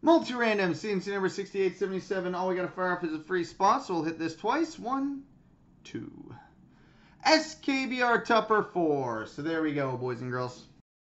Multi-random, CNC number 6877. All we got to fire off is a free spot, so we'll hit this twice. 1, 2. SKBR Tupper 4. So there we go, boys and girls.